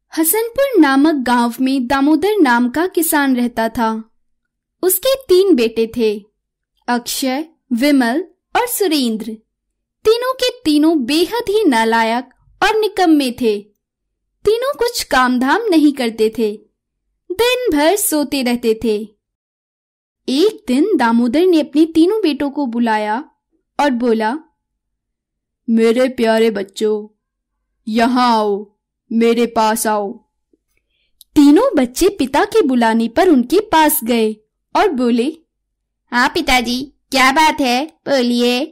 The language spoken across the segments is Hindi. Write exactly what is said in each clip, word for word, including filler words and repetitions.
हसनपुर नामक गांव में दामोदर नाम का किसान रहता था। उसके तीन बेटे थे, अक्षय, विमल और सुरेंद्र। तीनों के तीनों बेहद ही नालायक और निकम्मे थे। तीनों कुछ काम धाम नहीं करते थे, दिन भर सोते रहते थे। एक दिन दामोदर ने अपने तीनों बेटों को बुलाया और बोला, मेरे प्यारे बच्चों, यहाँ आओ, मेरे पास आओ। तीनों बच्चे पिता के बुलाने पर उनके पास गए और बोले, हाँ पिताजी, क्या बात है, बोलिए।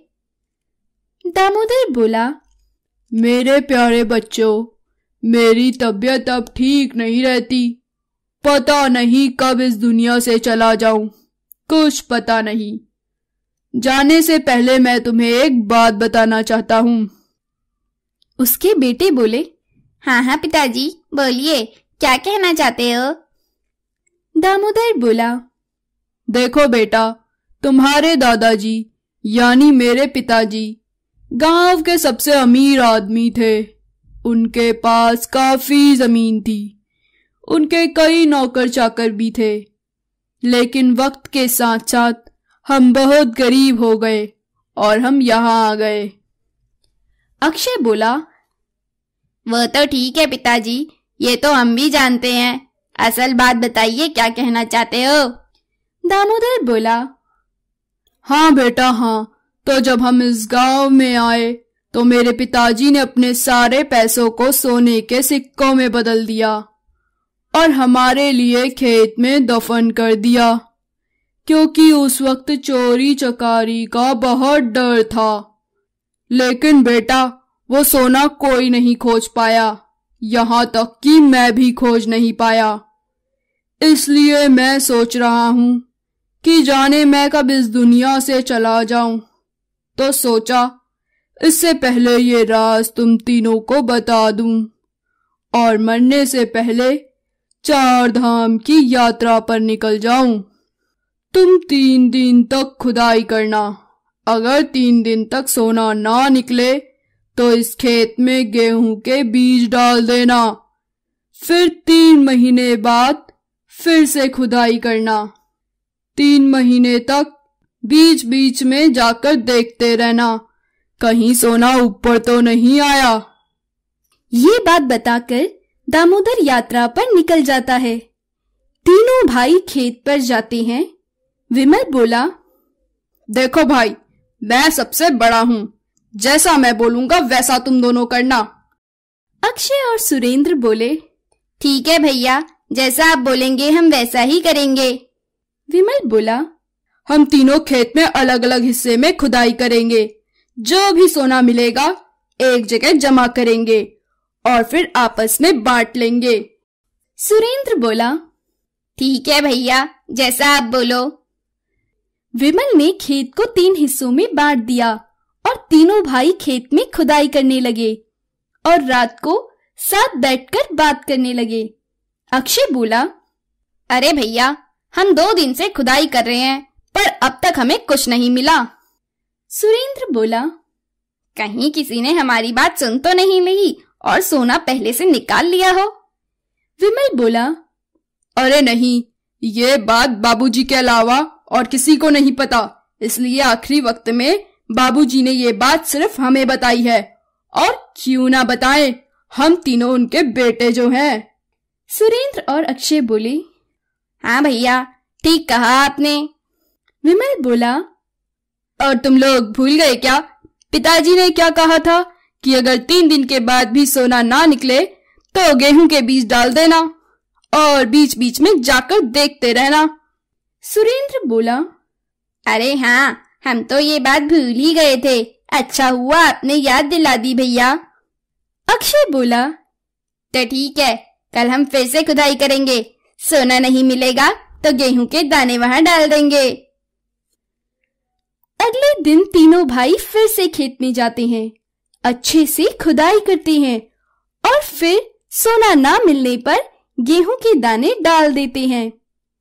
दामोदर बोला, मेरे प्यारे बच्चों, मेरी तबीयत अब ठीक नहीं रहती। पता नहीं कब इस दुनिया से चला जाऊं, कुछ पता नहीं। जाने से पहले मैं तुम्हें एक बात बताना चाहता हूँ। उसके बेटे बोले, हाँ हाँ पिताजी, बोलिए, क्या कहना चाहते हो। दामोदर बोला, देखो बेटा, तुम्हारे दादाजी यानी मेरे पिताजी गांव के सबसे अमीर आदमी थे। उनके पास काफी जमीन थी। उनके कई नौकर चाकर भी थे। लेकिन वक्त के साथ साथ हम बहुत गरीब हो गए और हम यहाँ आ गए। अक्षय बोला, वो तो ठीक है पिताजी, ये तो हम भी जानते हैं। असल बात बताइए, क्या कहना चाहते हो। दामोदर बोला, हाँ बेटा हाँ, तो जब हम इस गांव में आए तो मेरे पिताजी ने अपने सारे पैसों को सोने के सिक्कों में बदल दिया और हमारे लिए खेत में दफन कर दिया, क्योंकि उस वक्त चोरी चकारी का बहुत डर था। लेकिन बेटा, वो सोना कोई नहीं खोज पाया, यहाँ तक कि मैं भी खोज नहीं पाया। इसलिए मैं सोच रहा हूँ कि जाने मैं कब इस दुनिया से चला जाऊं, तो सोचा इससे पहले ये राज तुम तीनों को बता दूं और मरने से पहले चार धाम की यात्रा पर निकल जाऊं। तुम तीन दिन तक खुदाई करना। अगर तीन दिन तक सोना ना निकले तो इस खेत में गेहूं के बीज डाल देना। फिर तीन महीने बाद फिर से खुदाई करना। तीन महीने तक बीच बीच में जाकर देखते रहना, कहीं सोना ऊपर तो नहीं आया। ये बात बताकर दामोदर यात्रा पर निकल जाता है। तीनों भाई खेत पर जाते हैं। विमल बोला, देखो भाई, मैं सबसे बड़ा हूँ, जैसा मैं बोलूंगा वैसा तुम दोनों करना। अक्षय और सुरेंद्र बोले, ठीक है भैया, जैसा आप बोलेंगे हम वैसा ही करेंगे। विमल बोला, हम तीनों खेत में अलग अलग हिस्से में खुदाई करेंगे। जो भी सोना मिलेगा एक जगह जमा करेंगे और फिर आपस में बांट लेंगे। सुरेंद्र बोला, ठीक है भैया, जैसा आप बोलो। विमल ने खेत को तीन हिस्सों में बांट दिया और तीनों भाई खेत में खुदाई करने लगे और रात को साथ बैठकर बात करने लगे। अक्षय बोला, अरे भैया, हम दो दिन से खुदाई कर रहे हैं पर अब तक हमें कुछ नहीं मिला। सुरेंद्र बोला, कहीं किसी ने हमारी बात सुन तो नहीं ली और सोना पहले से निकाल लिया हो। विमल बोला, अरे नहीं, ये बात बाबूजी के अलावा और किसी को नहीं पता, इसलिए आखिरी वक्त में बाबूजी ने ये बात सिर्फ हमें बताई है। और क्यों ना बताएं, हम तीनों उनके बेटे जो हैं। सुरेंद्र और अक्षय बोले, हाँ भैया, ठीक कहा आपने। विमल बोला, और तुम लोग भूल गए क्या, पिताजी ने क्या कहा था कि अगर तीन दिन के बाद भी सोना ना निकले तो गेहूं के बीज डाल देना और बीच बीच में जाकर देखते रहना। सुरेंद्र बोला, अरे हाँ, हम तो ये बात भूल ही गए थे, अच्छा हुआ आपने याद दिला दी भैया। अक्षय बोला, तो ठीक है, कल हम फिर से खुदाई करेंगे। सोना नहीं मिलेगा तो गेहूं के दाने वहां डाल देंगे। अगले दिन तीनों भाई फिर से खेत में जाते हैं, अच्छे से खुदाई करते हैं और फिर सोना ना मिलने पर गेहूं के दाने डाल देते हैं।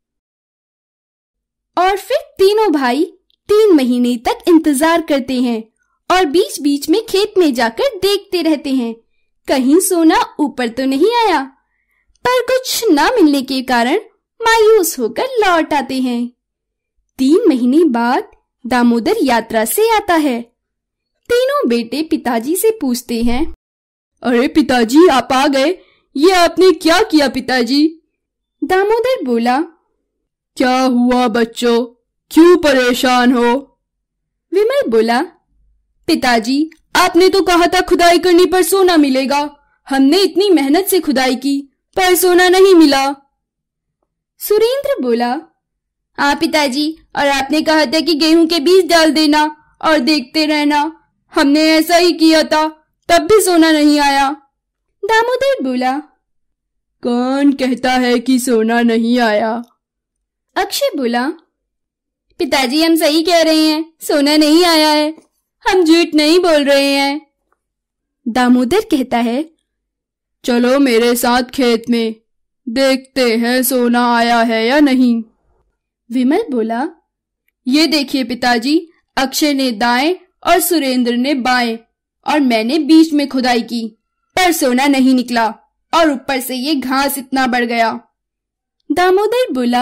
और फिर तीनों भाई तीन महीने तक इंतजार करते हैं और बीच बीच में खेत में जाकर देखते रहते हैं, कहीं सोना ऊपर तो नहीं आया। पर कुछ न मिलने के कारण मायूस होकर लौट आते हैं। तीन महीने बाद दामोदर यात्रा से आता है। तीनों बेटे पिताजी से पूछते हैं, अरे पिताजी, आप आ गए, ये आपने क्या किया पिताजी? दामोदर बोला, क्या हुआ बच्चों, क्यों परेशान हो? विमल बोला, पिताजी, आपने तो कहा था खुदाई करने पर सोना मिलेगा। हमने इतनी मेहनत से खुदाई की पर सोना नहीं मिला। सुरेंद्र बोला, हाँ पिताजी, और आपने कहा था कि गेहूं के बीज डाल देना और देखते रहना। हमने ऐसा ही किया था, तब भी सोना नहीं आया। दामोदर बोला, कौन कहता है कि सोना नहीं आया? अक्षय बोला, पिताजी हम सही कह रहे हैं, सोना नहीं आया है, हम झूठ नहीं बोल रहे हैं। दामोदर कहता है, चलो मेरे साथ खेत में, देखते हैं सोना आया है या नहीं। विमल बोला, ये देखिए पिताजी, अक्षय ने दाएं और सुरेंद्र ने बाएं और मैंने बीच में खुदाई की, पर सोना नहीं निकला और ऊपर से ये घास इतना बढ़ गया। दामोदर बोला,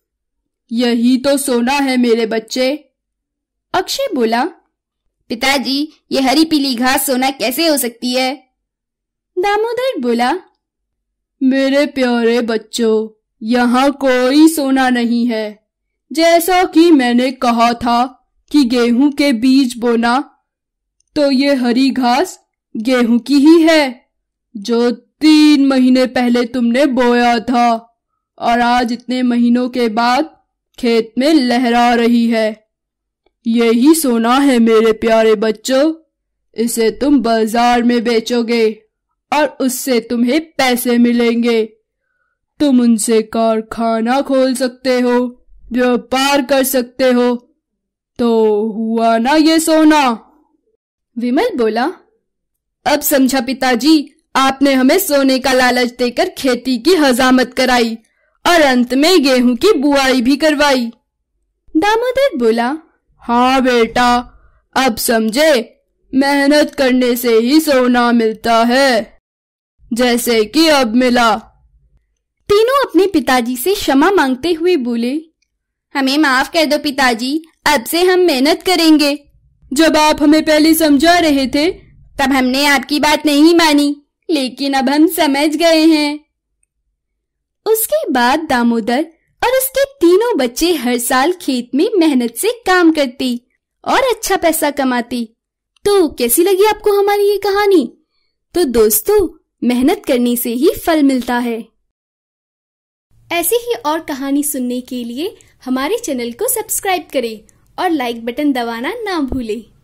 यही तो सोना है मेरे बच्चे। अक्षय बोला, पिताजी, ये हरी पीली घास सोना कैसे हो सकती है? दामोदर बोला, मेरे प्यारे बच्चों, यहाँ कोई सोना नहीं है। जैसा कि मैंने कहा था कि गेहूं के बीज बोना, तो ये हरी घास गेहूं की ही है जो तीन महीने पहले तुमने बोया था और आज इतने महीनों के बाद खेत में लहरा रही है। यही सोना है मेरे प्यारे बच्चों। इसे तुम बाजार में बेचोगे और उससे तुम्हें पैसे मिलेंगे। तुम उनसे कारखाना खोल सकते हो, व्यापार कर सकते हो। तो हुआ ना ये सोना? विमल बोला, अब समझा पिताजी, आपने हमें सोने का लालच देकर खेती की हजामत कराई और अंत में गेहूं की बुआई भी करवाई। दामोदर बोला, हाँ बेटा, अब समझे, मेहनत करने से ही सोना मिलता है, जैसे कि अब मिला। तीनों अपने पिताजी से क्षमा मांगते हुए बोले, हमें माफ कर दो पिताजी, अब से हम मेहनत करेंगे। जब आप हमें पहले समझा रहे थे तब हमने आपकी बात नहीं मानी, लेकिन अब हम समझ गए हैं। उसके बाद दामोदर और उसके तीनों बच्चे हर साल खेत में मेहनत से काम करते और अच्छा पैसा कमाते। तो कैसी लगी आपको हमारी ये कहानी? तो दोस्तों, मेहनत करने से ही फल मिलता है। ऐसी ही और कहानी सुनने के लिए हमारे चैनल को सब्सक्राइब करें और लाइक बटन दबाना ना भूलें।